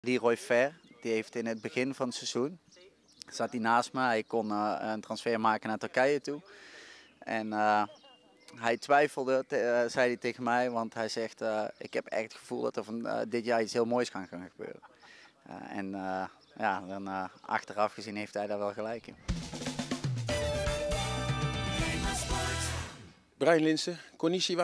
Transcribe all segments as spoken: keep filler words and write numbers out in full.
Leroy Fer, die heeft in het begin van het seizoen, zat hij naast me, hij kon uh, een transfer maken naar Turkije toe. En uh, hij twijfelde, te, uh, zei hij tegen mij, want hij zegt, uh, ik heb echt het gevoel dat er van uh, dit jaar iets heel moois kan gaan gebeuren. Uh, en uh, ja, dan uh, achteraf gezien heeft hij daar wel gelijk in. Brian Linssen, konnichiwa.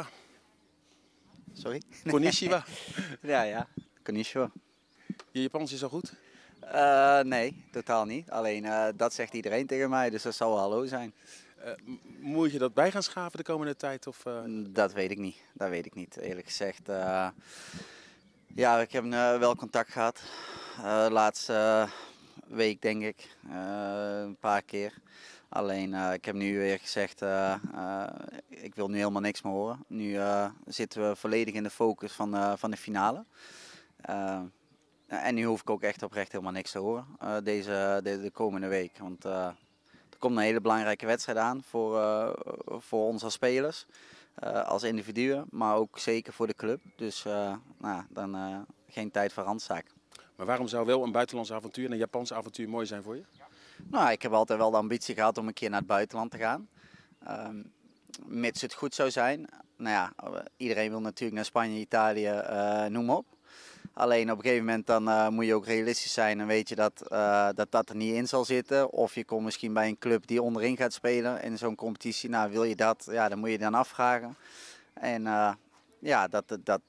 Sorry? Konnichiwa. ja, ja, konnichiwa. Je Japans is al goed? Uh, nee, totaal niet. Alleen uh, dat zegt iedereen tegen mij, dus dat zal wel hallo zijn. Uh, moet je dat bij gaan schaven de komende tijd? Of, uh... Dat weet ik niet. Dat weet ik niet, eerlijk gezegd. Uh, ja, ik heb uh, wel contact gehad. Uh, laatste uh, week denk ik. Uh, een paar keer. Alleen uh, ik heb nu weer gezegd, uh, uh, ik wil nu helemaal niks meer horen. Nu uh, zitten we volledig in de focus van, uh, van de finale. Uh, en nu hoef ik ook echt oprecht helemaal niks te horen uh, deze, de, de komende week. Want uh, er komt een hele belangrijke wedstrijd aan voor, uh, voor ons als spelers. Uh, als individuen, maar ook zeker voor de club. Dus uh, nou, dan uh, geen tijd voor randzaken. Maar waarom zou wel een buitenlands avontuur en een Japans avontuur mooi zijn voor je? Nou, ik heb altijd wel de ambitie gehad om een keer naar het buitenland te gaan. Um, mits het goed zou zijn. Nou ja, iedereen wil natuurlijk naar Spanje, Italië, uh, noem maar op. Alleen op een gegeven moment dan uh, moet je ook realistisch zijn en weet je dat, uh, dat dat er niet in zal zitten. Of je komt misschien bij een club die onderin gaat spelen in zo'n competitie. Nou, wil je dat? Ja, dan moet je dan afvragen. En uh, ja, dat, dat,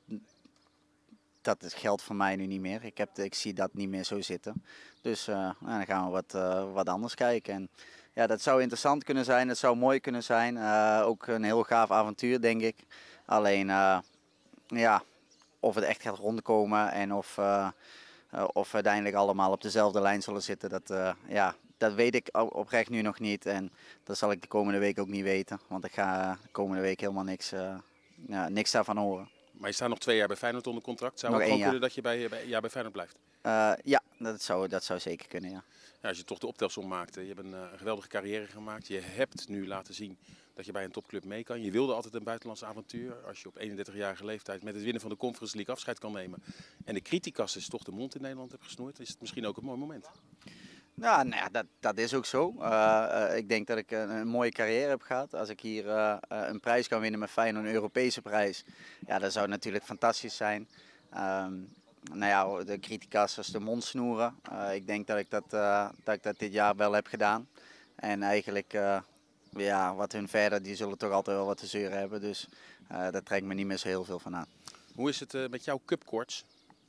dat geldt voor mij nu niet meer. Ik, heb, ik zie dat niet meer zo zitten. Dus uh, nou, dan gaan we wat, uh, wat anders kijken. En ja, dat zou interessant kunnen zijn, dat zou mooi kunnen zijn. Uh, ook een heel gaaf avontuur, denk ik. Alleen, uh, ja... Of het echt gaat rondkomen en of, uh, uh, of we uiteindelijk allemaal op dezelfde lijn zullen zitten, dat, uh, ja, dat weet ik oprecht nu nog niet. En dat zal ik de komende week ook niet weten, want ik ga de komende week helemaal niks, uh, ja, niks daarvan horen. Maar je staat nog twee jaar bij Feyenoord onder contract. Zou nog het gewoon jaar. kunnen dat je bij, bij, ja, bij Feyenoord blijft? Uh, ja, dat zou, dat zou zeker kunnen, ja. Ja, als je toch de optelsom maakt, je hebt een, uh, een geweldige carrière gemaakt. Je hebt nu laten zien dat je bij een topclub mee kan. Je wilde altijd een buitenlands avontuur. Als je op eenendertigjarige leeftijd met het winnen van de Conference League afscheid kan nemen. En de criticas is toch de mond in Nederland hebt gesnoerd. Is het misschien ook een mooi moment? Ja, nou ja, dat, dat is ook zo. Uh, uh, ik denk dat ik een, een mooie carrière heb gehad. Als ik hier uh, uh, een prijs kan winnen met Feyenoord, een Europese prijs. Ja, dat zou natuurlijk fantastisch zijn. Um, nou ja, de criticas de mond snoeren. Uh, ik denk dat ik dat, uh, dat ik dat dit jaar wel heb gedaan. En eigenlijk, uh, ja, wat hun verder, die zullen toch altijd wel wat te zeuren hebben. Dus uh, daar trek ik me niet meer zo heel veel van aan. Hoe is het uh, met jouw cupkoorts?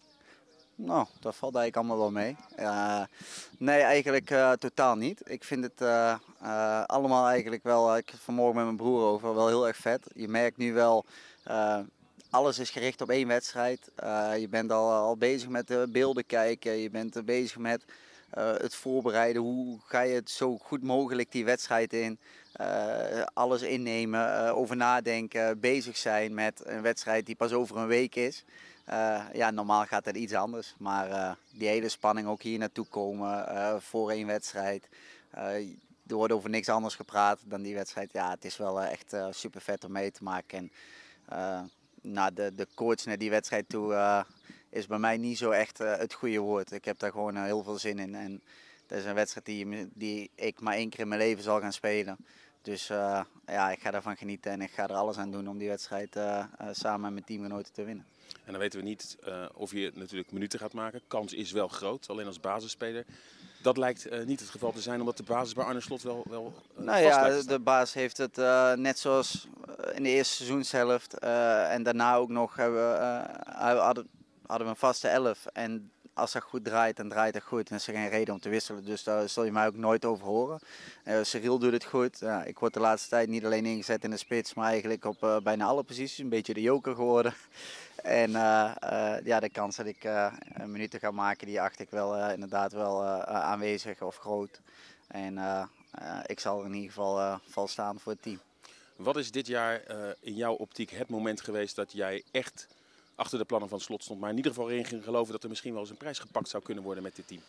Nou, dat valt eigenlijk allemaal wel mee. Uh, nee, eigenlijk uh, totaal niet. Ik vind het uh, uh, allemaal eigenlijk wel, uh, ik heb het vanmorgen met mijn broer over, wel heel erg vet. Je merkt nu wel, uh, alles is gericht op één wedstrijd. Uh, je bent al, al bezig met de beelden kijken, je bent uh, bezig met uh, het voorbereiden. Hoe ga je het zo goed mogelijk die wedstrijd in? Uh, alles innemen, uh, over nadenken, bezig zijn met een wedstrijd die pas over een week is. Uh, ja, normaal gaat het iets anders, maar uh, die hele spanning ook hier naartoe komen uh, voor één wedstrijd. Uh, er wordt over niks anders gepraat dan die wedstrijd. Ja, het is wel uh, echt uh, super vet om mee te maken. En uh, nou, de, de coach naar die wedstrijd toe uh, is bij mij niet zo echt uh, het goede woord. Ik heb daar gewoon uh, heel veel zin in. En dat is een wedstrijd die, die ik maar één keer in mijn leven zal gaan spelen. Dus uh, ja, ik ga daarvan genieten en ik ga er alles aan doen om die wedstrijd uh, uh, samen met mijn teamgenoten te winnen. En dan weten we niet uh, of je natuurlijk minuten gaat maken. Kans is wel groot, alleen als basisspeler. Dat lijkt uh, niet het geval te zijn, omdat de basis bij Arne Slot wel, wel uh, nou ja, de baas heeft het uh, net zoals in de eerste seizoenshelft uh, en daarna ook nog hebben, uh, hadden, hadden we een vaste elf. En als dat goed draait, dan draait het goed. En is er geen reden om te wisselen. Dus daar zul je mij ook nooit over horen. Uh, Cyril doet het goed. Ja, ik word de laatste tijd niet alleen ingezet in de spits, maar eigenlijk op uh, bijna alle posities. Een beetje de joker geworden. En uh, uh, ja, de kans dat ik uh, minuten ga maken, die acht ik wel uh, inderdaad wel uh, aanwezig of groot. En uh, uh, ik zal er in ieder geval uh, vol staan voor het team. Wat is dit jaar uh, in jouw optiek het moment geweest dat jij echt achter de plannen van Slot stond, maar in ieder geval erin ging geloven dat er misschien wel eens een prijs gepakt zou kunnen worden met dit team?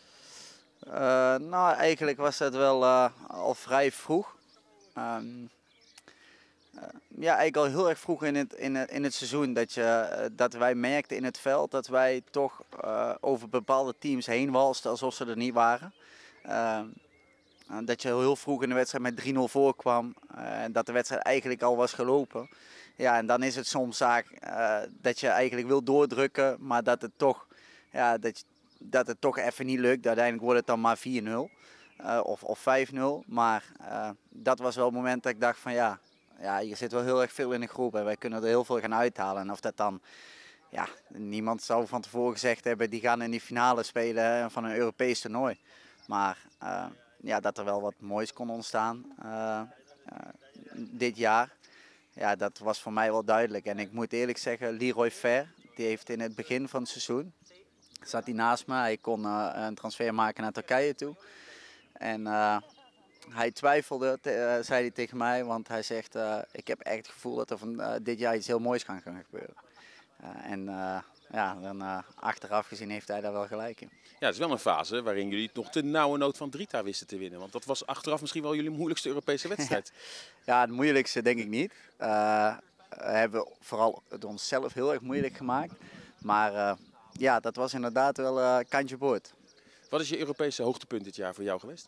Uh, nou, eigenlijk was dat wel uh, al vrij vroeg. Um, Ja, eigenlijk al heel erg vroeg in het, in het, in het seizoen dat, je, eh, dat wij merkten in het veld dat wij toch eh, over bepaalde teams heen walsten alsof ze er niet waren. Uh, dat je heel vroeg in de wedstrijd met drie nul voorkwam uh, en dat de wedstrijd eigenlijk al was gelopen. Ja, en dan is het soms zaak uh, dat je eigenlijk wil doordrukken, maar dat het toch, ja, dat, je, dat het toch even niet lukt. Uiteindelijk wordt het dan maar vier nul uh, of, of vijf nul. Maar uh, dat was wel het moment dat ik dacht van ja, ja, je zit wel heel erg veel in de groep en wij kunnen er heel veel gaan uithalen. En of dat dan, ja, niemand zou van tevoren gezegd hebben, die gaan in die finale spelen van een Europees toernooi. Maar uh, ja, dat er wel wat moois kon ontstaan uh, uh, dit jaar. Ja, dat was voor mij wel duidelijk. En ik moet eerlijk zeggen, Leroy Fer, die heeft in het begin van het seizoen, zat hij naast me. Hij kon uh, een transfer maken naar Turkije toe. En uh, hij twijfelde, te, uh, zei hij tegen mij, want hij zegt, uh, ik heb echt het gevoel dat er van uh, dit jaar iets heel moois kan gaan gebeuren. Uh, en uh, ja, dan uh, achteraf gezien heeft hij daar wel gelijk in. Ja, het is wel een fase waarin jullie nog de nauwe nood van Drita wisten te winnen. Want dat was achteraf misschien wel jullie moeilijkste Europese wedstrijd. Ja, het moeilijkste denk ik niet. Uh, we hebben vooral het onszelf heel erg moeilijk gemaakt. Maar uh, ja, dat was inderdaad wel uh, kantje boord. Wat is je Europese hoogtepunt dit jaar voor jou geweest?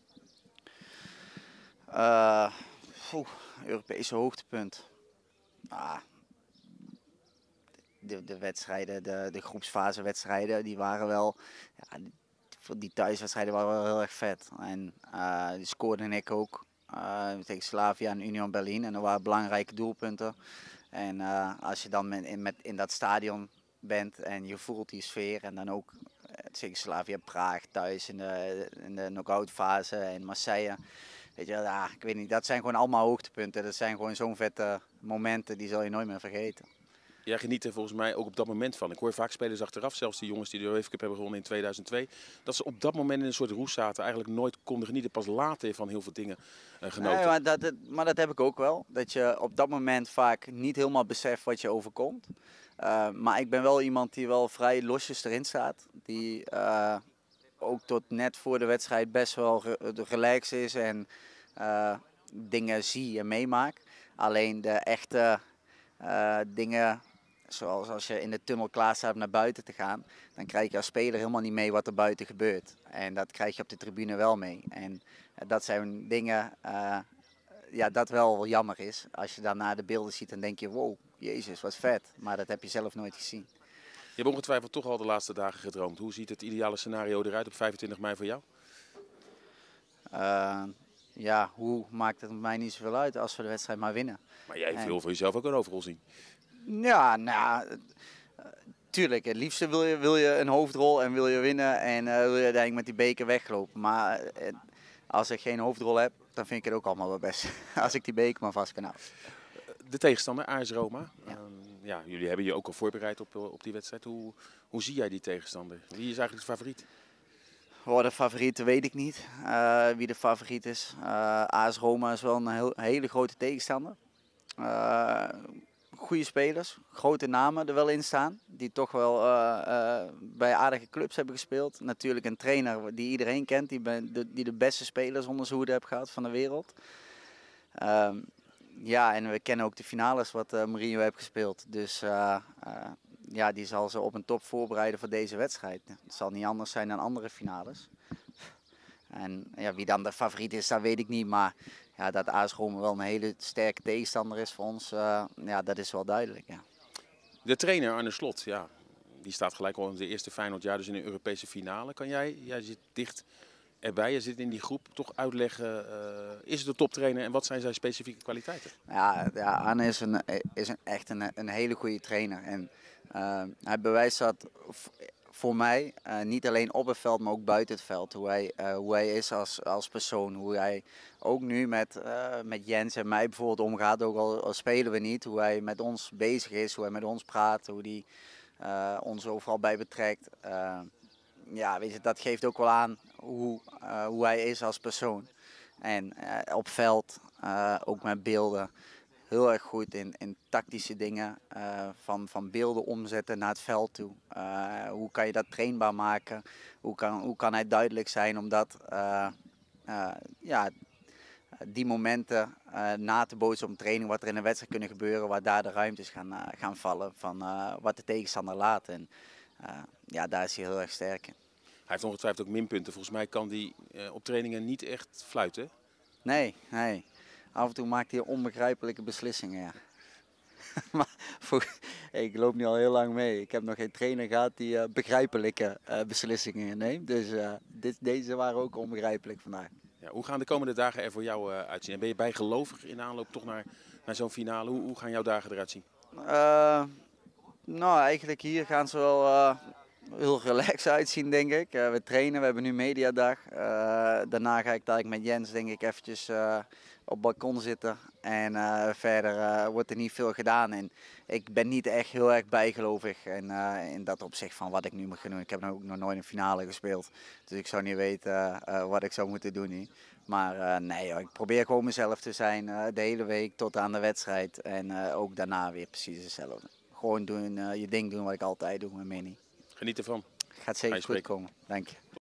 Uh, oeh, Europese hoogtepunt. Ah, de, de wedstrijden, de, de groepsfasewedstrijden, die waren wel... Ja, die, die thuiswedstrijden waren wel heel erg vet. En uh, die scoorde ik ook. Uh, tegen Slavia en Union Berlin. En er waren belangrijke doelpunten. En uh, als je dan met, in, met, in dat stadion bent en je voelt die sfeer. En dan ook uh, tegen Slavia Praag thuis in de, in de knock-out fase en Marseille. Weet je, ja, ik weet niet, dat zijn gewoon allemaal hoogtepunten. Dat zijn gewoon zo'n vette momenten, die zal je nooit meer vergeten. Jij geniet er volgens mij ook op dat moment van. Ik hoor vaak spelers achteraf, zelfs die jongens die de UEFA Cup hebben gewonnen in tweeduizend twee, dat ze op dat moment in een soort roes zaten, eigenlijk nooit konden genieten. Pas later van heel veel dingen uh, genoten. Nee, maar, dat, maar dat heb ik ook wel. Dat je op dat moment vaak niet helemaal beseft wat je overkomt. Uh, maar ik ben wel iemand die wel vrij losjes erin staat. Die uh, ook tot net voor de wedstrijd best wel re relaxed is en uh, dingen zie en meemaak. Alleen de echte uh, dingen... Zoals als je in de tunnel klaar staat om naar buiten te gaan, dan krijg je als speler helemaal niet mee wat er buiten gebeurt. En dat krijg je op de tribune wel mee. En uh, dat zijn dingen, uh, ja, dat wel jammer is. Als je dan naar de beelden ziet, dan denk je, wow, jezus, wat vet. Maar dat heb je zelf nooit gezien. Je hebt ongetwijfeld toch al de laatste dagen gedroomd. Hoe ziet het ideale scenario eruit op vijfentwintig mei voor jou? Uh, ja, hoe maakt het mij niet zoveel uit als we de wedstrijd maar winnen. Maar jij en... wil voor jezelf ook een hoofdrol zien. Ja, nou, uh, tuurlijk. Het liefste wil je, wil je een hoofdrol en wil je winnen en uh, wil je uiteindelijk met die beker weglopen. Maar uh, als ik geen hoofdrol heb, dan vind ik het ook allemaal wel best. Als ik die beker maar vast kan houden. De tegenstander, A S Roma. Ja. Uh, ja, jullie hebben je ook al voorbereid op, op die wedstrijd. Hoe, hoe zie jij die tegenstander? Wie is eigenlijk de favoriet? Oh, de favoriet weet ik niet. Uh, wie de favoriet is. Uh, A S Roma is wel een heel, hele grote tegenstander. Uh, Goede spelers, grote namen er wel in staan, die toch wel uh, uh, bij aardige clubs hebben gespeeld. Natuurlijk een trainer die iedereen kent, die, ben, de, die de beste spelers onder zijn hoede heeft gehad van de wereld. Uh, ja, en we kennen ook de finales wat uh, Mourinho heeft gespeeld. Dus uh, uh, ja, die zal ze op een top voorbereiden voor deze wedstrijd. Het zal niet anders zijn dan andere finales. En ja, wie dan de favoriet is, dat weet ik niet, maar... Ja, dat A S Roma wel een hele sterke tegenstander is voor ons, uh, ja, dat is wel duidelijk. Ja. De trainer Arne Slot, ja, die staat gelijk al in de eerste Feyenoordjaar, dus in een Europese finale. Kan jij, jij zit dicht erbij, je zit in die groep, toch uitleggen, uh, is het de toptrainer en wat zijn zijn specifieke kwaliteiten? Ja, ja Arne is, een, is een, echt een, een hele goede trainer. En uh, hij bewijst dat voor mij, uh, niet alleen op het veld, maar ook buiten het veld. Hoe hij, uh, hoe hij is als, als persoon. Hoe hij ook nu met, uh, met Jens en mij bijvoorbeeld omgaat, ook al, al spelen we niet. Hoe hij met ons bezig is, hoe hij met ons praat, hoe hij uh, ons overal bij betrekt. Uh, ja, weet je, dat geeft ook wel aan hoe, uh, hoe hij is als persoon. En uh, op veld, uh, ook met beelden. Heel erg goed in, in tactische dingen, uh, van, van beelden omzetten naar het veld toe. Uh, hoe kan je dat trainbaar maken? Hoe kan, hoe kan hij duidelijk zijn om dat uh, uh, ja, die momenten uh, na te bootsen op een training, wat er in een wedstrijd kunnen gebeuren, waar daar de ruimtes gaan, uh, gaan vallen van uh, wat de tegenstander laat. En uh, ja, daar is hij heel erg sterk in. Hij heeft ongetwijfeld ook minpunten. Volgens mij kan hij uh, op trainingen niet echt fluiten. Nee, nee. Af en toe maakt hij onbegrijpelijke beslissingen. Ja. Maar voor, ik loop nu al heel lang mee. Ik heb nog geen trainer gehad die uh, begrijpelijke uh, beslissingen neemt. Dus uh, dit, deze waren ook onbegrijpelijk vandaag. Ja, hoe gaan de komende dagen er voor jou uh, uitzien? En ben je bijgelovig in de aanloop toch naar, naar zo'n finale? Hoe, hoe gaan jouw dagen eruit zien? Uh, nou, eigenlijk hier gaan ze wel uh, heel relaxed uitzien, denk ik. Uh, we trainen, we hebben nu mediadag. Uh, daarna ga ik dadelijk met Jens, denk ik, eventjes uh, op het balkon zitten. En uh, verder uh, wordt er niet veel gedaan. En ik ben niet echt heel erg bijgelovig in, uh, in dat opzicht van wat ik nu moet gaan doen. Ik heb ook nog nooit een finale gespeeld. Dus ik zou niet weten uh, uh, wat ik zou moeten doen nu. Maar uh, nee, joh, ik probeer gewoon mezelf te zijn uh, de hele week tot aan de wedstrijd. En uh, ook daarna weer precies hetzelfde. Gewoon doen, uh, je ding doen wat ik altijd doe met Mini. Geniet ervan. Gaat zeker goed komen. Dank je.